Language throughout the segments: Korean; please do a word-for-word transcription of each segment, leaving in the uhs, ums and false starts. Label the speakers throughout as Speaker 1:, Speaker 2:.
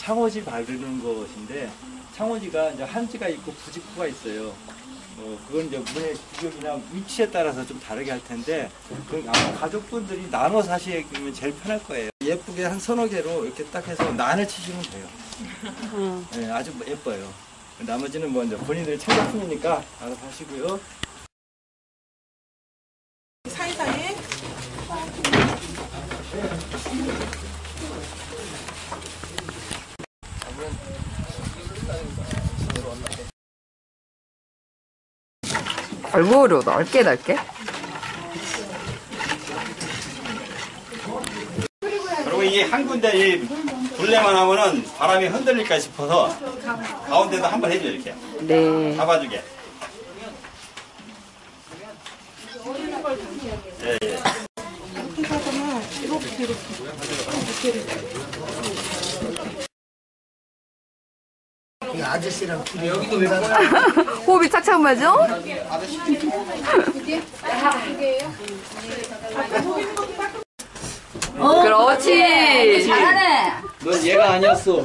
Speaker 1: 창호지 바르는 것인데, 창호지가 이제 한지가 있고 부직포가 있어요. 어, 그건 이제 문의 구역이나 위치에 따라서 좀 다르게 할 텐데, 그 아마 가족분들이 나눠서 하시면 제일 편할 거예요. 예쁘게 한 서너 개로 이렇게 딱 해서 난을 치시면 돼요.
Speaker 2: 음.
Speaker 1: 네, 아주 예뻐요. 나머지는 뭐 이제 본인들의 창작품이니까 알아서 하시고요.
Speaker 3: 사이사이에
Speaker 2: 골고루 넓게 넓게.
Speaker 4: 그리고 이게 한 군데 이 둘레만 하면은 바람이 흔들릴까 싶어서 가운데도 한번 해줘요. 이렇게
Speaker 2: 네.
Speaker 4: 잡아주게. 예, 예.
Speaker 3: 이렇게 하다가 이렇게 이렇게 이렇게
Speaker 5: 아저씨랑 둘이
Speaker 2: 호흡이 착착 맞아? 그렇지.
Speaker 6: 잘하네.
Speaker 1: 넌 얘가 아니었어.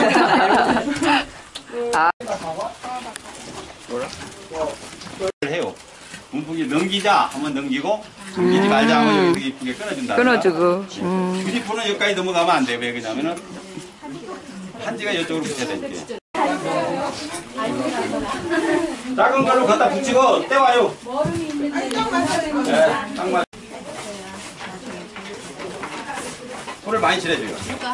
Speaker 4: 해요. 문풍기 넘기자 하면 넘기고 넘기지 말자 하면 여기 이쁘게 끊어준다.
Speaker 2: 끊어주고. 음.
Speaker 4: 유리포는 여기까지 넘어가면 안 돼요. 왜 그러냐면은 한지가 이쪽으로 붙여야 되니까. 작은 걸로 갖다 붙이고 떼와요. 네, 딱 맞. 손을 많이 칠해줘요.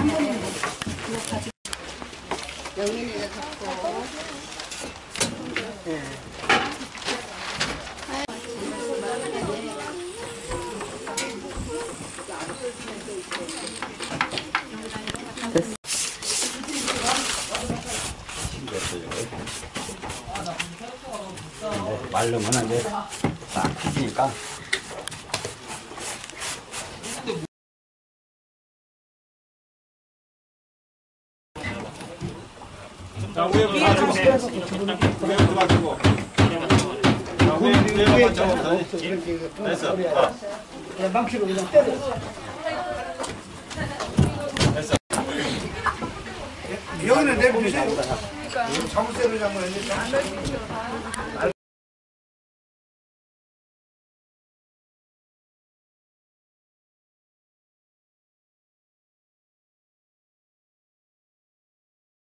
Speaker 4: 말르면 이제 딱 펴지니까. 자, 위에 맞추고. 위에 맞추고. 자, 위에, 위에 맞춰. 됐어. 자.
Speaker 5: 그냥 망치로 그냥 때려.
Speaker 4: 됐어.
Speaker 5: 여기는 내보내자. 자물쇠로 잡으면 안 돼.